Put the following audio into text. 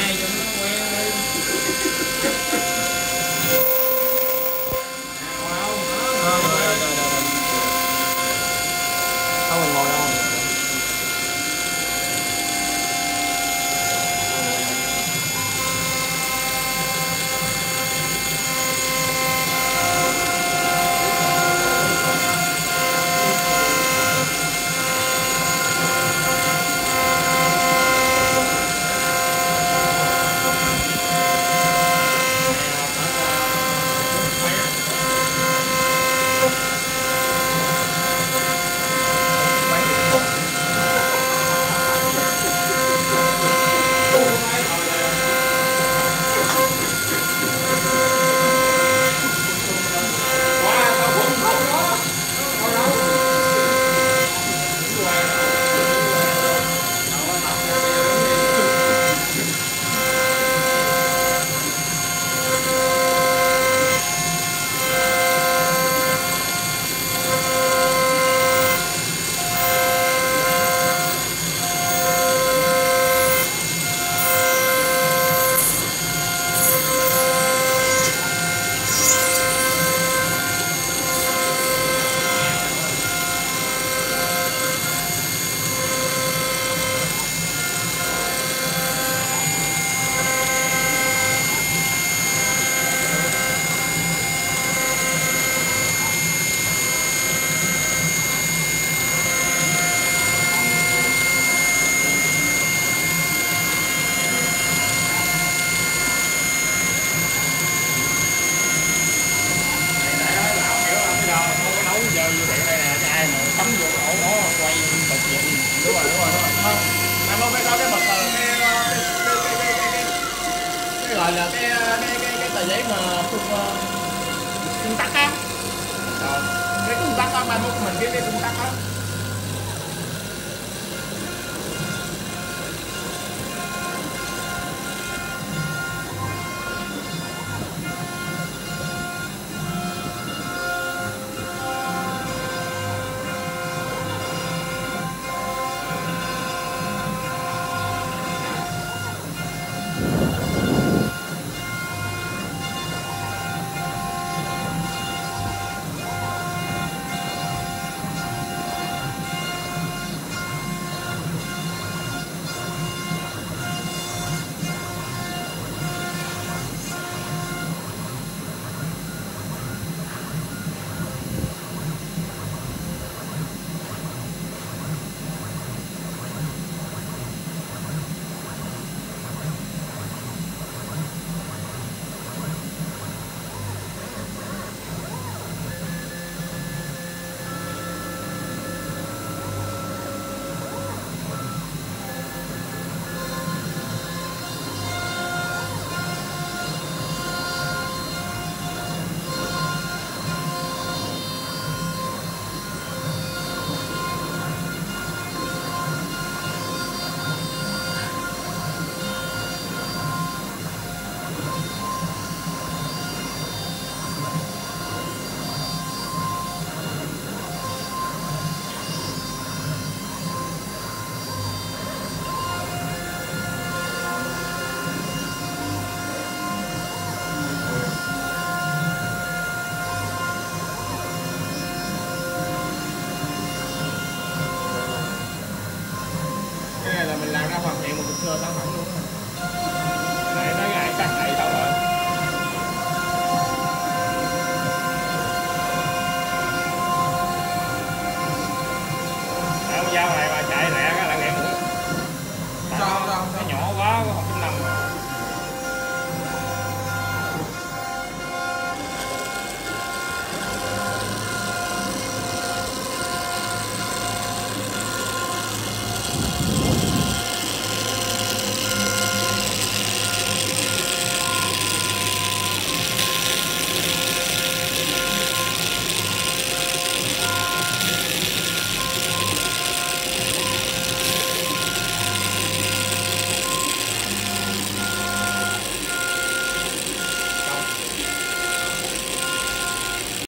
tay cho nó quen đi. Không mình ngồi đâu. Gọi là cái tờ giấy mà cung tắc á. Cái cung tắc á, mai mốt mình biết cái cung tắc á. Mình làm ra hoàn thiện một hồ sơ sản phẩm luôn. Này nói ngại chắc này đâu rồi. Con dao này mà chạy lẹ cái là nghẹn mũi. Sao? Nó nhỏ quá, có 1.5.